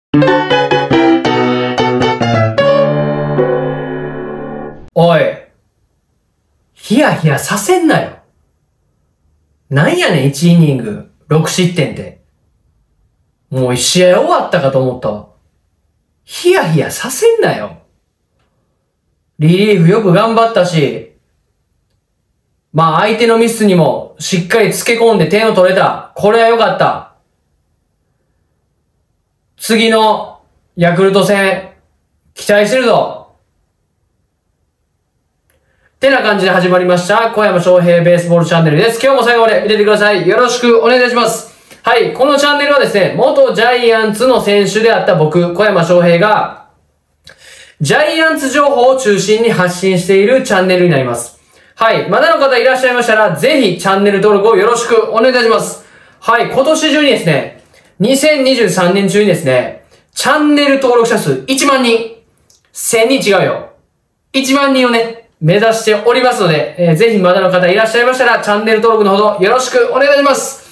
おい、ヒヤヒヤさせんなよ。なんやねん、1イニング、6失点って。もう試合終わったかと思ったわ。ヒヤヒヤさせんなよ。リリーフよく頑張ったし、まあ相手のミスにもしっかりつけ込んで点を取れた。これは良かった。次のヤクルト戦、期待してるぞ。てな感じで始まりました。小山翔平ベースボールチャンネルです。今日も最後まで見ててください。よろしくお願いいたします。はい。このチャンネルはですね、元ジャイアンツの選手であった僕、小山翔平が、ジャイアンツ情報を中心に発信しているチャンネルになります。はい。まだの方いらっしゃいましたら、ぜひチャンネル登録をよろしくお願いいたします。はい。今年中にですね、2023年中にですね、チャンネル登録者数1万人、1000人違うよ。1万人をね、目指しておりますので、ぜひまだの方いらっしゃいましたら、チャンネル登録のほどよろしくお願いします。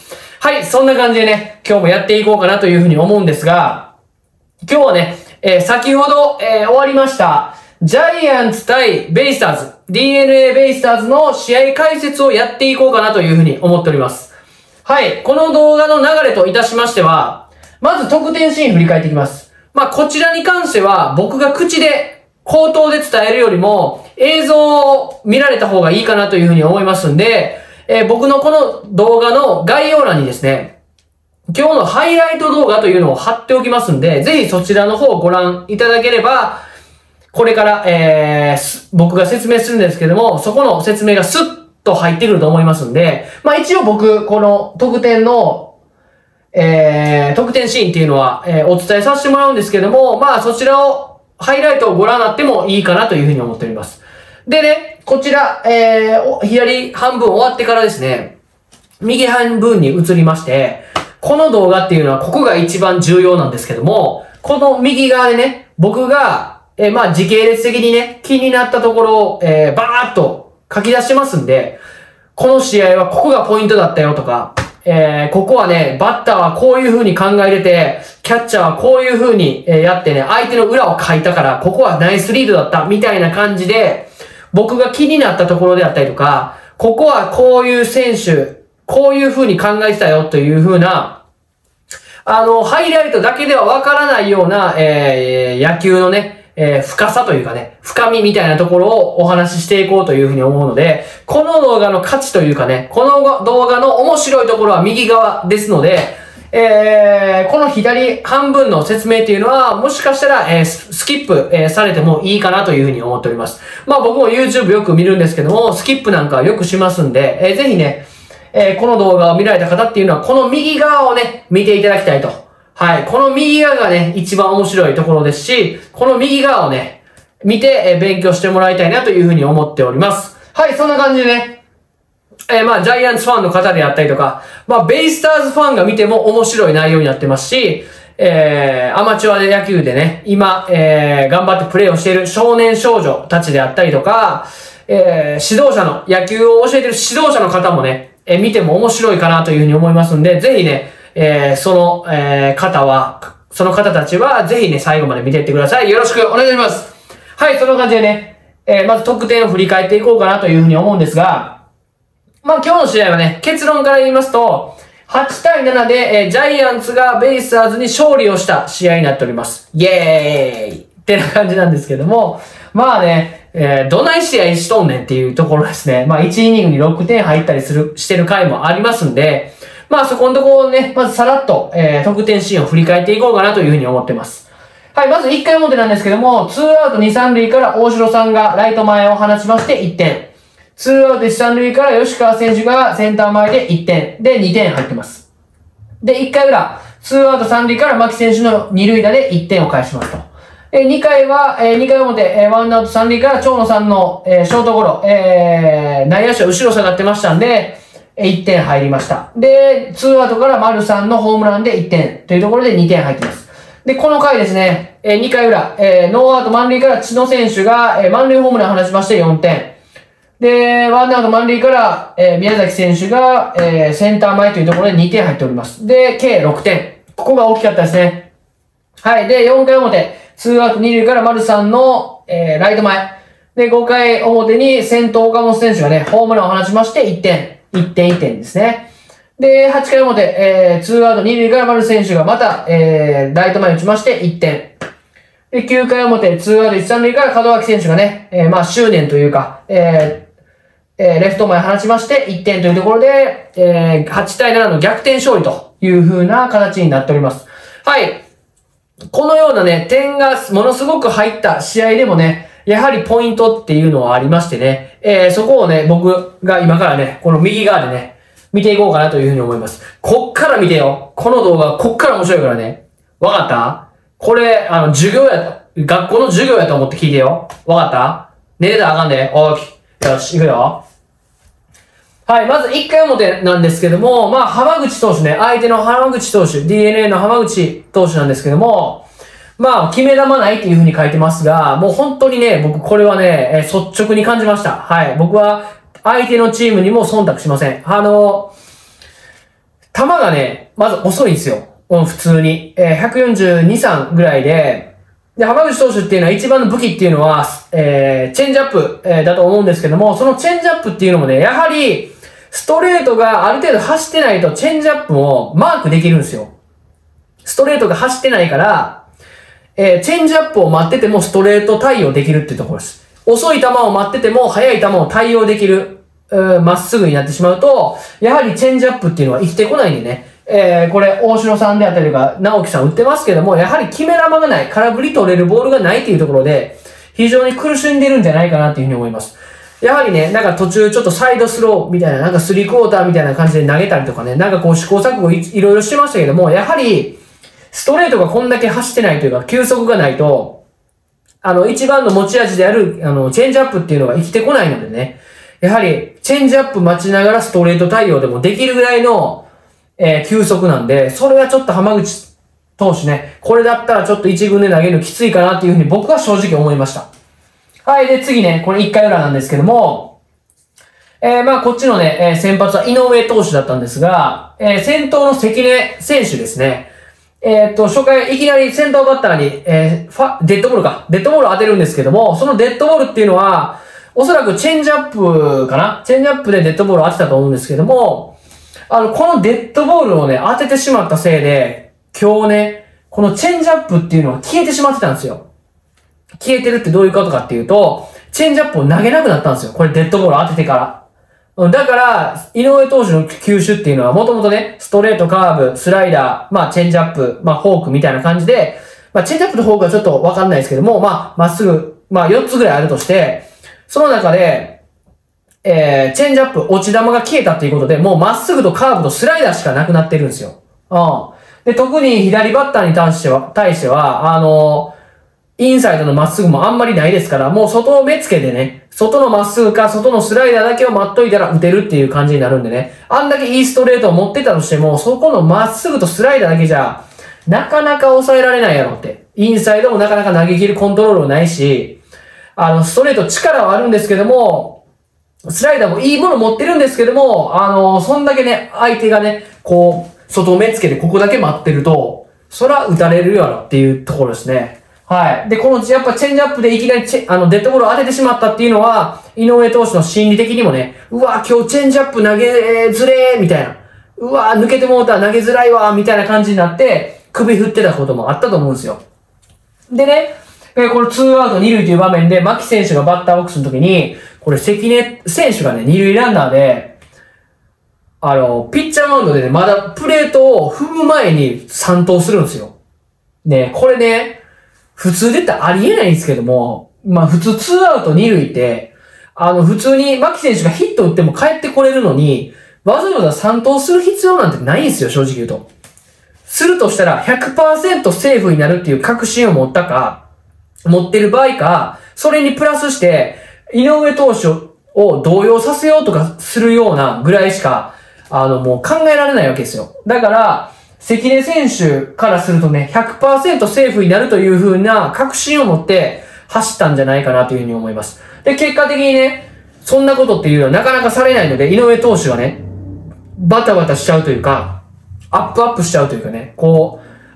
はい。そんな感じでね、今日もやっていこうかなというふうに思うんですが、今日はね、先ほど、終わりました、ジャイアンツ対ベイスターズ、DNA ベイスターズの試合解説をやっていこうかなというふうに思っております。はい。この動画の流れといたしましては、まず得点シーン振り返っていきます。まあ、こちらに関しては、僕が口で、口頭で伝えるよりも、映像を見られた方がいいかなというふうに思いますんで、僕のこの動画の概要欄にですね、今日のハイライト動画というのを貼っておきますんで、ぜひそちらの方をご覧いただければ、これから、僕が説明するんですけども、そこの説明がスッと入ってくると思いますんで、まあ一応僕、この得点の、得点シーンっていうのは、お伝えさせてもらうんですけども、まあそちらを、ハイライトをご覧になってもいいかなというふうに思っております。でね、こちら、左半分終わってからですね、右半分に移りまして、この動画っていうのはここが一番重要なんですけども、この右側でね、僕が、まあ時系列的にね、気になったところを、バーっと書き出してますんで、この試合はここがポイントだったよとか、ここはね、バッターはこういう風に考えれて、キャッチャーはこういう風にやってね、相手の裏を書いたから、ここはナイスリードだった、みたいな感じで、僕が気になったところであったりとか、ここはこういう選手、こういう風に考えてたよという風な、ハイライトだけではわからないような、野球のね、深さというかね、深みみたいなところをお話ししていこうというふうに思うので、この動画の価値というかね、この動画の面白いところは右側ですので、この左半分の説明っていうのは、もしかしたら、スキップ、されてもいいかなというふうに思っております。まあ僕も YouTube よく見るんですけども、スキップなんかよくしますんで、ぜひね、この動画を見られた方っていうのは、この右側をね、見ていただきたいと。はい。この右側がね、一番面白いところですし、この右側をね、見て、勉強してもらいたいなというふうに思っております。はい、そんな感じでね、まあ、ジャイアンツファンの方であったりとか、まあ、ベイスターズファンが見ても面白い内容になってますし、アマチュアで野球でね、今、頑張ってプレーをしている少年少女たちであったりとか、指導者の、野球を教えている指導者の方もね、見ても面白いかなというふうに思いますんで、ぜひね、その方たちは、ぜひね、最後まで見ていってください。よろしくお願いします。はい、そんな感じでね、まず得点を振り返っていこうかなというふうに思うんですが、まあ今日の試合はね、結論から言いますと、8対7で、ジャイアンツがベイスターズに勝利をした試合になっております。イエーイってな感じなんですけども、まあね、どない試合しとんねんっていうところですね。まあ1イニングに6点入ったりしてる回もありますんで、まあそこのところをね、まずさらっと、得点シーンを振り返っていこうかなというふうに思ってます。はい、まず1回表なんですけども、2アウト2、3塁から大城さんがライト前を放ちまして1点。2アウト1、3塁から吉川選手がセンター前で1点。で、2点入ってます。で、1回裏、2アウト3塁から牧選手の2塁打で1点を返しますと。2回は、2回表、1アウト3塁から長野さんの、ショートゴロ、内野手は後ろ下がってましたんで、1点入りました。で、2アウトから丸さんのホームランで1点というところで2点入ってます。で、この回ですね、2回裏、ノーアウト満塁から千野選手が、満塁ホームラン放ちまして4点。で、ワンアウト満塁から、宮崎選手が、センター前というところで2点入っております。で、計6点。ここが大きかったですね。 はい。で、4回表、ツーアウト2塁から丸さんの、ライト前。で、5回表に先頭岡本選手がね、ホームランを放ちまして1点。1点1点ですね。で、8回表、ツーアウト2塁から丸選手がまた、ライト前打ちまして1点。で、9回表、ツーアウト1、3塁から門脇選手がね、まあ、執念というか、レフト前放ちまして1点というところで、8対7の逆転勝利という風な形になっております。はい。このようなね、点がものすごく入った試合でもね、やはりポイントっていうのはありましてね、そこをね、僕が今からね、この右側でね、見ていこうかなというふうに思います。こっから見てよ。この動画、こっから面白いからね。わかった？これ、学校の授業やと思って聞いてよ。わかった？寝てたらあかんで。おーき。よし、行くよ。はい、まず1回表なんですけども、まあ、浜口投手ね、相手の浜口投手、DNA の浜口投手なんですけども、まあ、決め球ないっていう風に書いてますが、もう本当にね、僕これはね、率直に感じました。はい、僕は相手のチームにも忖度しません。球がね、まず遅いんですよ。普通に。142、3ぐらいで、で、浜口投手っていうのは一番の武器っていうのは、チェンジアップ、だと思うんですけども、そのチェンジアップっていうのもね、やはり、ストレートがある程度走ってないとチェンジアップをマークできるんですよ。ストレートが走ってないから、チェンジアップを待っててもストレート対応できるっていうところです。遅い球を待ってても速い球を対応できる、まっすぐになってしまうと、やはりチェンジアップっていうのは生きてこないんでね。これ、大城さんであったりとか、直樹さん打ってますけども、やはり決め球がない、空振り取れるボールがないっていうところで、非常に苦しんでるんじゃないかなっていうふうに思います。やはりね、なんか途中ちょっとサイドスローみたいな、なんかスリークォーターみたいな感じで投げたりとかね、なんかこう試行錯誤いろいろしてましたけども、やはり、ストレートがこんだけ走ってないというか、球速がないと、一番の持ち味である、チェンジアップっていうのが生きてこないのでね、やはり、チェンジアップ待ちながらストレート対応でもできるぐらいの、球速なんで、それはちょっと浜口投手ね、これだったらちょっと一軍で投げるのきついかなっていうふうに僕は正直思いました。はい。で、次ね、これ1回裏なんですけども、まあ、こっちのね、先発は井上投手だったんですが、先頭の関根選手ですね。初回、いきなり先頭バッターに、デッドボールか。デッドボールを当てるんですけども、そのデッドボールっていうのは、おそらくチェンジアップかな？チェンジアップでデッドボールを当てたと思うんですけども、このデッドボールをね、当ててしまったせいで、今日ね、このチェンジアップっていうのは消えてしまってたんですよ。消えてるってどういうことかっていうと、チェンジアップを投げなくなったんですよ。これデッドボール当ててから。だから、井上投手の球種っていうのはもともとね、ストレート、カーブ、スライダー、まあチェンジアップ、まあフォークみたいな感じで、まあチェンジアップとフォークはちょっとわかんないですけども、まあまっすぐ、まあ4つぐらいあるとして、その中で、チェンジアップ、落ち玉が消えたっていうことで、もうまっすぐとカーブとスライダーしかなくなってるんですよ。で、特に左バッターに対しては、インサイドのまっすぐもあんまりないですから、もう外目付けでね、外のまっすぐか外のスライダーだけを待っといたら打てるっていう感じになるんでね、あんだけいいストレートを持ってたとしても、そこのまっすぐとスライダーだけじゃ、なかなか抑えられないやろって。インサイドもなかなか投げ切るコントロールもないし、ストレート力はあるんですけども、スライダーもいいもの持ってるんですけども、そんだけね、相手がね、こう、外目付けでここだけ待ってると、そら打たれるやろっていうところですね。はい。で、この、やっぱチェンジアップでいきなりデッドボールを当ててしまったっていうのは、井上投手の心理的にもね、うわ、今日チェンジアップ投げづれーみたいな。うわ、抜けてもうた、投げづらいわ、みたいな感じになって、首振ってたこともあったと思うんですよ。でね、これツーアウト二塁という場面で、牧選手がバッターボックスの時に、これ関根選手がね、二塁ランナーで、ピッチャーマウンドでね、まだプレートを踏む前に3投するんですよ。ね、これね、普通で言ったらありえないんですけども、まあ普通ツーアウト二塁って、普通に牧選手がヒット打っても帰ってこれるのに、わざわざ3投する必要なんてないんですよ、正直言うと。するとしたら 100% セーフになるっていう確信を持ってる場合か、それにプラスして、井上投手を動揺させようとかするようなぐらいしか、もう考えられないわけですよ。だから、関根選手からするとね、100% セーフになるという風な確信を持って走ったんじゃないかなという風に思います。で、結果的にね、そんなことっていうのはなかなかされないので、井上投手はね、バタバタしちゃうというか、アップしちゃうというかね、こう、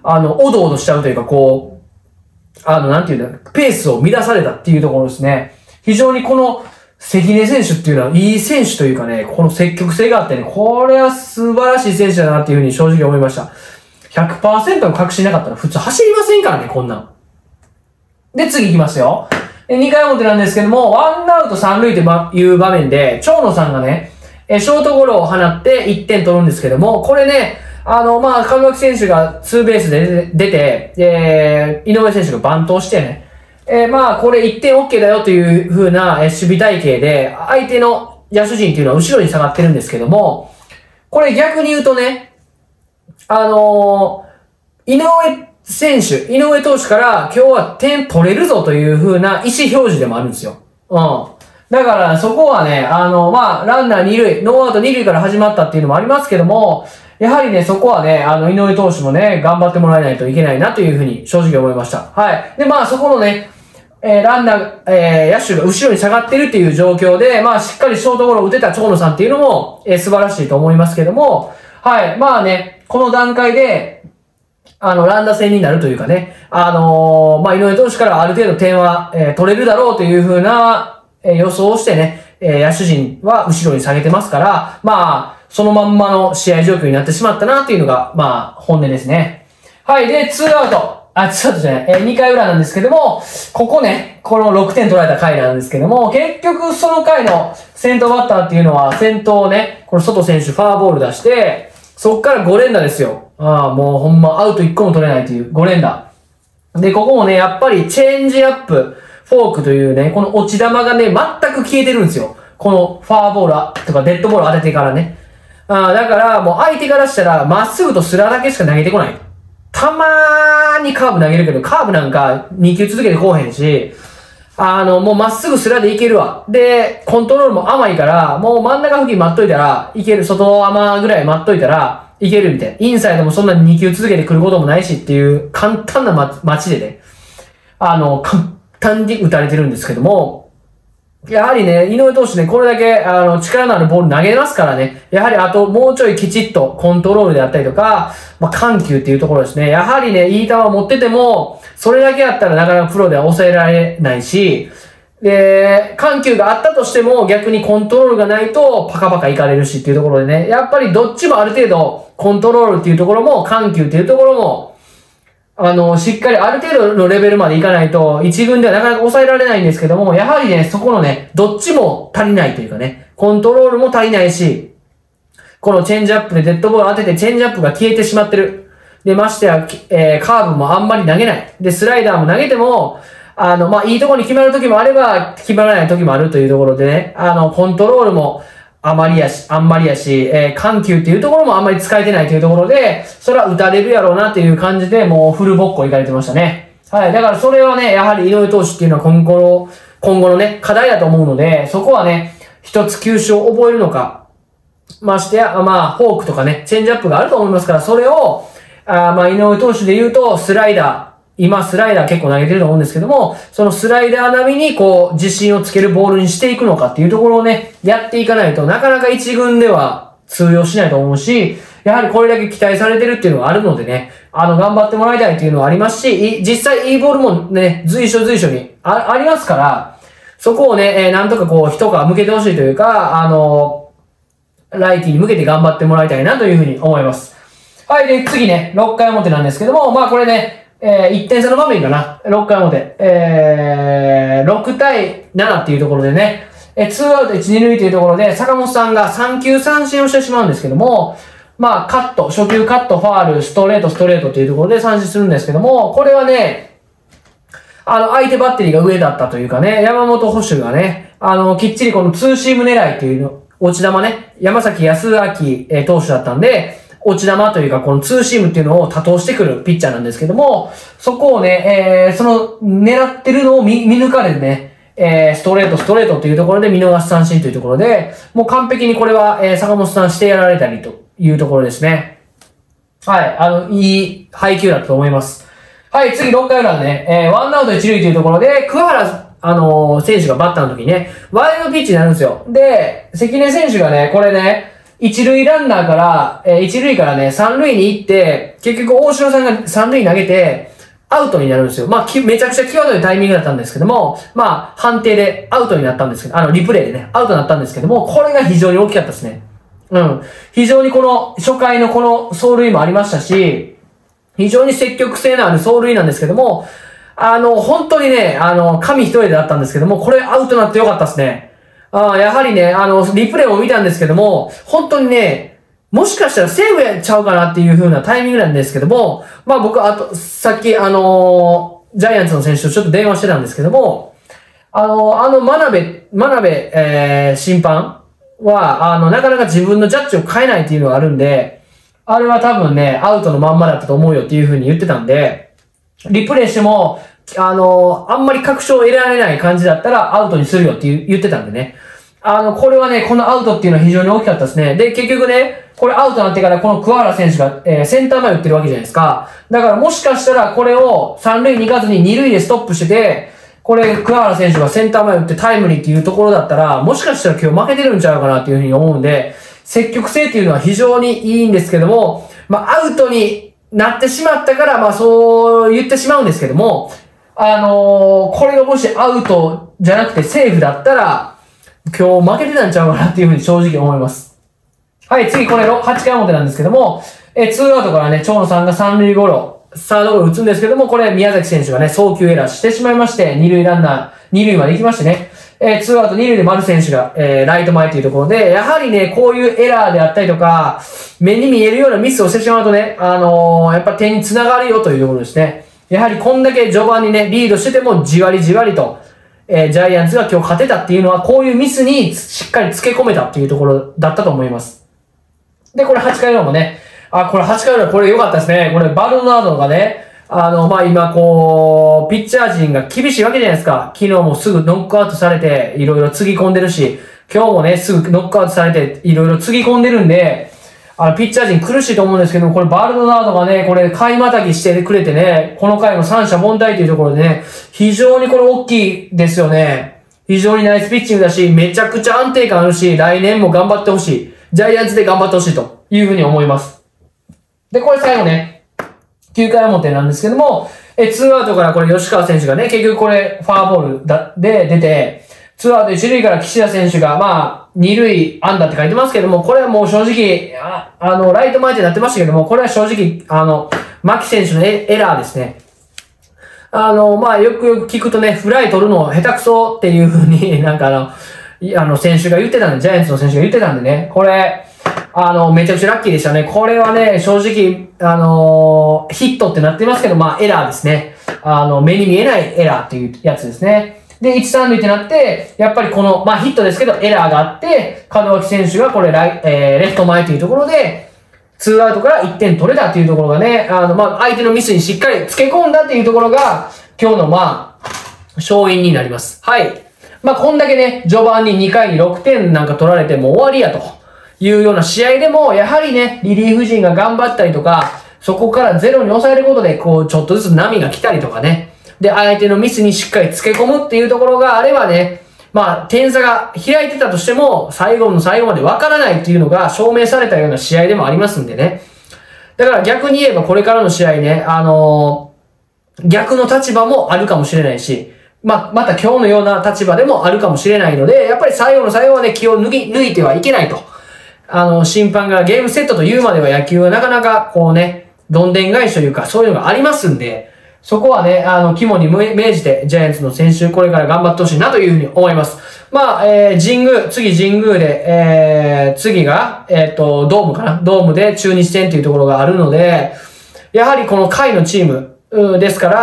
おどおどしちゃうというか、こう、なんていうんだ、ペースを乱されたっていうところですね。非常にこの、関根選手っていうのは、いい選手というかね、この積極性があってね、これは素晴らしい選手だなっていうふうに正直思いました。100% の確信なかったら普通走りませんからね、こんなん。で、次行きますよ。2回表なんですけども、ワンアウト3塁という場面で、長野さんがね、ショートゴロを放って1点取るんですけども、これね、門脇選手がツーベースで出て、井上選手がバントをしてね、これ1点 OK だよという風な守備体系で、相手の野手陣っていうのは後ろに下がってるんですけども、これ逆に言うとね、井上投手から今日は点取れるぞという風な意思表示でもあるんですよ。だからそこはね、ランナー2塁、ノーアウト2塁から始まったっていうのもありますけども、やはりね、そこはね、井上投手もね、頑張ってもらえないといけないなという風に正直思いました。はい。で、そこのね、ランナー、野手が後ろに下がってるっていう状況で、しっかりショートゴロを打てた長野さんっていうのも、素晴らしいと思いますけども、はい。この段階で、乱打戦になるというかね、井上投手からある程度点は、取れるだろうという風な、予想をしてね、野手陣は後ろに下げてますから、そのまんまの試合状況になってしまったなっていうのが、本音ですね。はい。で、2アウトじゃない、2回裏なんですけども、ここね、この6点取られた回なんですけども、結局その回の先頭バッターっていうのは、先頭ね、この外選手ファーボール出して、そっから5連打ですよ。もうほんまアウト1個も取れないという5連打。で、ここもね、やっぱりチェンジアップ、フォークというね、この落ち玉がね、全く消えてるんですよ。このファーボールとかデッドボール当ててからね。だからもう相手からしたら、まっすぐとスラだけしか投げてこない。たまーにカーブ投げるけど、カーブなんか2球続けてこうへんし、もうまっすぐスラでいけるわ。で、コントロールも甘いから、もう真ん中付近待っといたら、いける。外甘ぐらい待っといたら、いけるみたいな。インサイドもそんなに2球続けてくることもないしっていう簡単な街でね、簡単に打たれてるんですけども、やはりね、井上投手ね、これだけ、力のあるボール投げますからね。やはりあと、もうちょいきちっとコントロールであったりとか、緩急っていうところですね。やはりね、いい球を持ってても、それだけやったらなかなかプロでは抑えられないし、で、緩急があったとしても、逆にコントロールがないと、パカパカいかれるしっていうところでね、やっぱりどっちもある程度、コントロールっていうところも、緩急っていうところも、しっかりある程度のレベルまでいかないと、一軍ではなかなか抑えられないんですけども、やはりね、そこのね、どっちも足りないというかね、コントロールも足りないし、このチェンジアップでデッドボール当ててチェンジアップが消えてしまってる。で、ましてや、カーブもあんまり投げない。で、スライダーも投げても、いいところに決まる時もあれば、決まらない時もあるというところでね、コントロールも、あんまりやし、緩急っていうところもあんまり使えてないというところで、それは打たれるやろうなっていう感じで、もうフルボッコいかれてましたね。はい。だからそれはね、やはり井上投手っていうのは今後のね、課題だと思うので、そこはね、一つ球種を覚えるのか、ましてや、フォークとかね、チェンジアップがあると思いますから、それを、井上投手で言うと、スライダー、今スライダー結構投げてると思うんですけども、そのスライダー並みに自信をつけるボールにしていくのかっていうところをね、やっていかないとなかなか一軍では通用しないと思うし、やはりこれだけ期待されてるっていうのがあるのでね、頑張ってもらいたいっていうのはありますし、実際いいボールもね、随所にありますから、そこをね、なんとか一皮向けてほしいというか、来季に向けて頑張ってもらいたいなというふうに思います。はい、で、次ね、6回表なんですけども、これね、1点差の場面かな。6回表。6対7っていうところでね、2アウト1、2塁というところで、坂本さんが3球三振をしてしまうんですけども、初球カット、ファール、ストレートっていうところで三振するんですけども、これはね、相手バッテリーが上だったというかね、山本捕手がね、きっちりこのツーシーム狙いっていうの、落ち玉ね、山崎康明、投手だったんで、落ち玉というか、このツーシームっていうのを多投してくるピッチャーなんですけども、そこをね、その狙ってるのを見抜かれてね、ストレートっていうところで見逃し三振というところで、もう完璧にこれは、坂本さんしてやられたりというところですね。はい、いい配球だったと思います。はい、次6回裏ね、ワンアウト一塁というところで、桑原選手がバッターの時にね、ワイルドピッチになるんですよ。で、関根選手がね、これね、 一塁ランナーから、一塁からね、三塁に行って、結局大城さんが三塁に投げて、アウトになるんですよ。まあ、めちゃくちゃ際どいタイミングだったんですけども、まあ、判定でアウトになったんですけど、リプレイでね、アウトになったんですけども、これが非常に大きかったですね。うん。非常にこの、初回のこの走塁もありましたし、非常に積極性のある走塁なんですけども、本当にね、神一人でだったんですけども、これアウトになってよかったですね。やはりね、リプレイも見たんですけども、本当にね、もしかしたらセーフやっちゃうかなっていう風なタイミングなんですけども、まあ僕、さっきジャイアンツの選手とちょっと電話してたんですけども、真鍋、審判は、なかなか自分のジャッジを変えないっていうのがあるんで、あれは多分ね、アウトのまんまだったと思うよっていう風に言ってたんで、リプレイしても、あんまり確証を得られない感じだったらアウトにするよって言ってたんでね。これはね、このアウトっていうのは非常に大きかったですね。で、結局ね、これアウトになってからこの桑原選手が、センター前打ってるわけじゃないですか。だからもしかしたらこれを三塁に行かずに二塁でストップしてて、これ桑原選手がセンター前打ってタイムリーっていうところだったら、もしかしたら今日負けてるんちゃうかなっていうふうに思うんで、積極性っていうのは非常にいいんですけども、まあアウトになってしまったから、まあそう言ってしまうんですけども、これがもしアウトじゃなくてセーフだったら、今日負けてたんちゃうかなっていうふうに正直思います。はい、次これ8回表なんですけども、ツーアウトからね、長野さんが三塁ゴロ、サードゴロ打つんですけども、これ宮崎選手がね、送球エラーしてしまいまして、二塁ランナー、二塁まで行きましてね、ツーアウト二塁で丸選手が、ライト前というところで、やはりね、こういうエラーであったりとか、目に見えるようなミスをしてしまうとね、やっぱ点に繋がるよというところですね。やはりこんだけ序盤にね、リードしててもじわりじわりと、ジャイアンツが今日勝てたっていうのは、こういうミスにしっかりつけ込めたっていうところだったと思います。で、これ8回裏もね、これ8回裏これ良かったですね。これバルドナードがね、まあ、今こう、ピッチャー陣が厳しいわけじゃないですか。昨日もすぐノックアウトされて、いろいろつぎ込んでるし、今日もね、すぐノックアウトされて、いろいろつぎ込んでるんで、ピッチャー陣苦しいと思うんですけども、これバルドナードがね、これ買いまたぎしてくれてね、この回の三者凡退というところでね、非常にこれ大きいですよね。非常にナイスピッチングだし、めちゃくちゃ安定感あるし、来年も頑張ってほしい。ジャイアンツで頑張ってほしいというふうに思います。で、これ最後ね、9回表なんですけども、ツーアウトからこれ吉川選手がね、結局これファーボールで出て、ツーアウト一塁から岸田選手が、まあ、二塁安打って書いてますけども、これはもう正直、ライト前ってなってましたけども、これは正直、牧選手のエラーですね。まあ、よくよく聞くとね、フライ取るの下手くそっていう風になんか選手が言ってたんで、ジャイアンツの選手が言ってたんでね、これ、めちゃくちゃラッキーでしたね。これはね、正直、ヒットってなってますけど、まあ、エラーですね。目に見えないエラーっていうやつですね。で、1、3塁ってなって、やっぱりこの、まあ、ヒットですけど、エラーがあって、門脇選手がこれ、レフト前というところで、ツーアウトから1点取れたっていうところがね、まあ、相手のミスにしっかり付け込んだっていうところが、今日の、まあ、勝因になります。はい。まあ、こんだけね、序盤に2回に6点なんか取られてもう終わりやというような試合でも、やはりね、リリーフ陣が頑張ったりとか、そこからゼロに抑えることで、こう、ちょっとずつ波が来たりとかね、で、相手のミスにしっかり付け込むっていうところがあればね、まあ、点差が開いてたとしても、最後の最後まで分からないっていうのが証明されたような試合でもありますんでね。だから逆に言えばこれからの試合ね、逆の立場もあるかもしれないし、また今日のような立場でもあるかもしれないので、やっぱり最後の最後まで気を抜いてはいけないと。審判がゲームセットと言うまでは野球はなかなかこうね、どんでん返しというかそういうのがありますんで、そこはね、肝に銘じて、ジャイアンツの選手、これから頑張ってほしいなというふうに思います。まあ、次神宮で、次が、ドームかな？ドームで中日戦というところがあるので、やはりこの下位のチーム、ですから、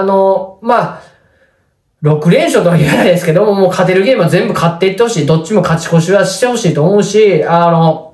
まあ、6連勝とは言えないですけども、もう勝てるゲームは全部勝っていってほしい。どっちも勝ち越しはしてほしいと思うし、まあ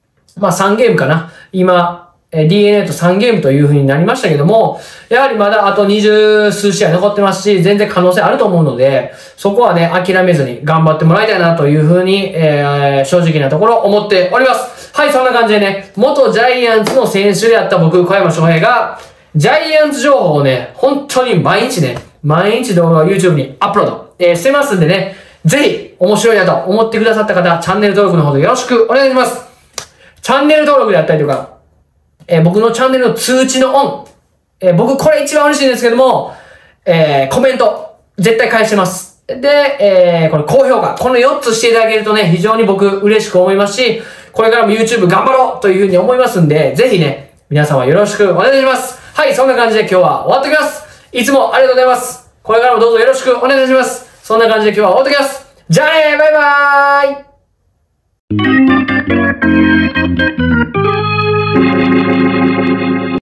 3ゲームかな。今、DNA と3ゲームという風になりましたけども、やはりまだあと20数試合残ってますし、全然可能性あると思うので、そこはね、諦めずに頑張ってもらいたいなという風に、正直なところ思っております。はい、そんな感じでね、元ジャイアンツの選手であった僕、小山翔平が、ジャイアンツ情報をね、本当に毎日動画を YouTube にアップロード、してますんでね、ぜひ面白いなと思ってくださった方、チャンネル登録のほどよろしくお願いします。 チャンネル登録であったりとか、僕のチャンネルの通知のオン、僕これ一番嬉しいんですけども、コメント、絶対返してます。で、これ高評価、この4つしていただけるとね、非常に僕嬉しく思いますし、これからも YouTube 頑張ろうというふうに思いますんで、ぜひね、皆様よろしくお願いします。はい、そんな感じで今日は終わっておきます。いつもありがとうございます。これからもどうぞよろしくお願いします。そんな感じで今日は終わっておきます。じゃあね、バイバーイ。